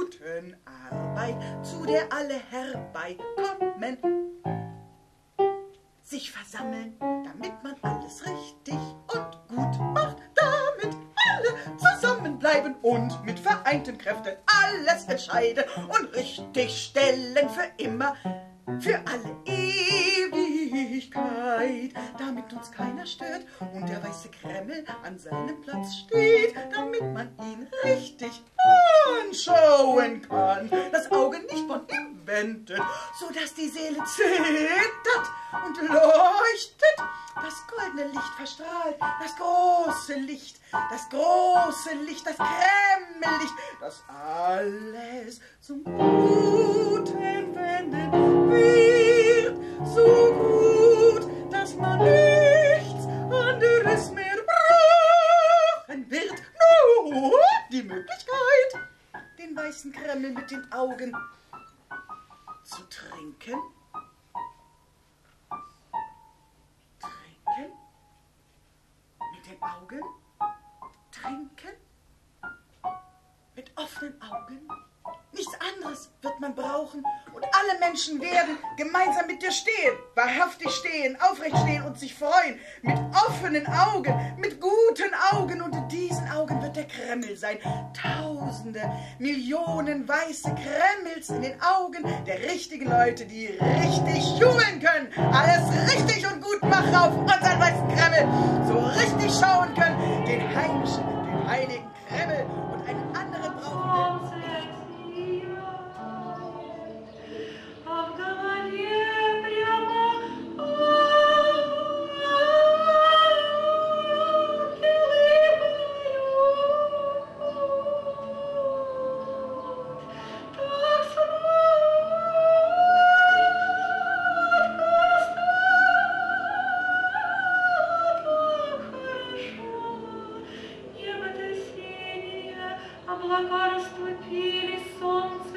guten Arbeit, zu der alle herbeikommen, sich versammeln, damit man alles richtig und gut macht, damit alle zusammenbleiben und mit vereinten Kräften alles entscheiden und richtig stellen für immer, für alle Ewigkeit, damit uns keiner stört und der weiße Kreml an seinem Platz steht, damit man ihn richtig anschauen kann, das Auge nicht von ihm wendet, so dass die Seele zittert und leuchtet, das goldene Licht verstrahlt, das große Licht, das große Licht, das Kremllicht, das alles zum Guten wenden wird, so gut, dass man nichts anderes mehr brauchen wird, nur die Möglichkeit, den weißen Kreml mit den Augen zu trinken. Trinken? Mit den Augen? Trinken? Mit offenen Augen? Nichts anderes wird man brauchen und alle Menschen werden gemeinsam mit dir stehen, wahrhaftig stehen, aufrecht stehen und sich freuen, mit offenen Augen, mit guten Augen und in diesen Augen wird der Kreml sein. Tausende, Millionen weiße Kremls in den Augen der richtigen Leute, die richtig jubeln können, alles richtig und gut machen auf unseren weißen Kreml, so richtig schauen können, den heimischen, den heiligen Kreml und einen anderen brauchen wir. Облака растопили, солнце